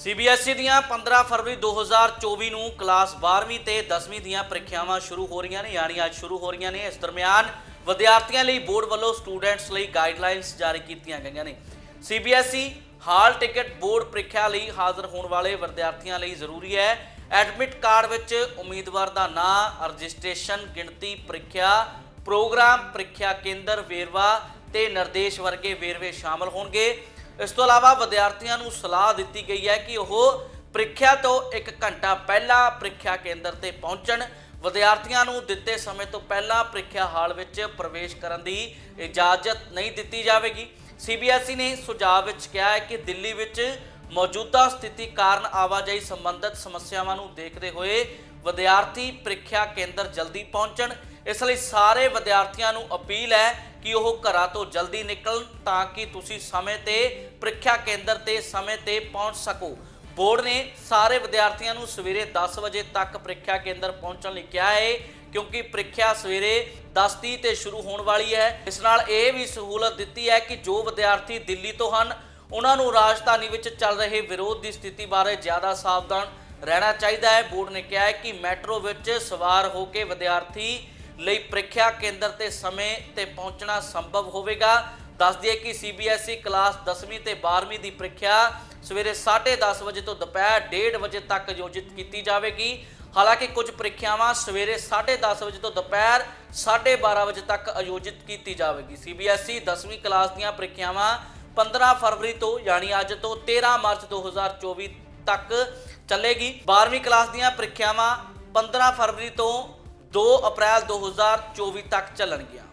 CBSE ਦੀਆਂ 15 फरवरी 2024 ਨੂੰ class 12ਵੀਂ ਤੇ 10ਵੀਂ ਦੀਆਂ ਪ੍ਰੀਖਿਆਵਾਂ ਸ਼ੁਰੂ ਹੋ ਰਹੀਆਂ ਨੇ, ਯਾਨੀ ਅੱਜ ਸ਼ੁਰੂ ਹੋ ਰਹੀਆਂ ਨੇ। ਇਸ ਦਰਮਿਆਨ ਵਿਦਿਆਰਥੀਆਂ ਲਈ ਬੋਰਡ ਵੱਲੋਂ ਸਟੂਡੈਂਟਸ ਲਈ ਗਾਈਡਲਾਈਨਸ ਜਾਰੀ ਕੀਤੀਆਂ ਗਈਆਂ ਨੇ। सीबीएसई ਹਾਲ ਟਿਕਟ ਬੋਰਡ ਪ੍ਰੀਖਿਆ ਲਈ ਹਾਜ਼ਰ ਹੋਣ ਵਾਲੇ ਵਿਦਿਆਰਥੀਆਂ ਲਈ ਜ਼ਰੂਰੀ ਹੈ। ਐਡਮਿਟ ਕਾਰਡ ਵਿੱਚ ਉਮੀਦਵਾਰ ਦਾ ਨਾਂ, ਰਜਿਸਟ੍ਰੇਸ਼ਨ, ਗਿਣਤੀ, ਪ੍ਰੀਖਿਆ प्रोग्राम, प्रीख्या केंद्र, वेरवा ते निर्देश वर्गे वेरवे शामिल होंगे। इस तो इलावा विद्यार्थियों को सलाह दी गई है कि वह प्रीख्या तो 1 घंटा पहला प्रीख्या केंद्र ते पहुंचण। विद्यार्थियों को दिते समय तो पहला प्रीख्या हाल विच प्रवेश करने की इजाजत नहीं दी जाएगी। सीबीएसई ने सुझाव विच कहा है कि दिल्ली विच मौजूदा स्थिति कारण आवाजाही संबंधित समस्यावां नूं देखते हुए विद्यार्थी प्रीख्या केंद्र जल्दी पहुंचण। इसलिए सारे विद्यार्थियों को अपील है कि वह घरां तो जल्दी निकलन ताकि तुसी समय ते प्रीख्या केंद्र ते समय ते पहुंच सको। बोर्ड ने सारे विद्यार्थियों को सवेरे 10 बजे तक प्रीख्या केंद्र पहुंचने लई कहा है, क्योंकि प्रीख्या सवेरे 10:30 ते शुरू होने वाली है। इस नाल यह भी सहूलत दी है कि जो विद्यार्थी दिल्ली तो हैं उन्होंने राजधानी में चल रहे विरोध की स्थिति बारे ज़्यादा सावधान रहना चाहिए है। बोर्ड ने कहा है कि मैट्रो में सवार होकर विद्यार्थी ਲਈ ਪ੍ਰੀਖਿਆ ਕੇਂਦਰ ਤੇ ਸਮੇਂ ਤੇ ਪਹੁੰਚਣਾ ਸੰਭਵ ਹੋਵੇਗਾ। ਦੱਸ ਦਈਏ ਕਿ ਸੀਬੀਐਸਈ ਕਲਾਸ 10ਵੀਂ ਤੇ 12ਵੀਂ ਦੀ ਪ੍ਰੀਖਿਆ ਸਵੇਰੇ 10:30 ਵਜੇ ਤੋਂ ਦੁਪਹਿਰ 1:30 ਵਜੇ ਤੱਕ ਆਯੋਜਿਤ ਕੀਤੀ ਜਾਵੇਗੀ। ਹਾਲਾਂਕਿ ਕੁਝ ਪ੍ਰੀਖਿਆਵਾਂ ਸਵੇਰੇ 10:30 ਵਜੇ ਤੋਂ ਦੁਪਹਿਰ 12:30 ਵਜੇ ਤੱਕ ਆਯੋਜਿਤ ਕੀਤੀ ਜਾਵੇਗੀ। ਸੀਬੀਐਸਈ 10ਵੀਂ ਕਲਾਸ ਦੀਆਂ ਪ੍ਰੀਖਿਆਵਾਂ 15 ਫਰਵਰੀ ਤੋਂ ਯਾਨੀ ਅੱਜ ਤੋਂ 13 ਮਾਰਚ 2024 ਤੱਕ ਚੱਲੇਗੀ। 12ਵੀਂ ਕਲਾਸ ਦੀਆਂ ਪ੍ਰੀਖਿਆਵਾਂ 15 ਫਰਵਰੀ ਤੋਂ 2 ਅਪ੍ਰੈਲ 2024 तक चलणगियां।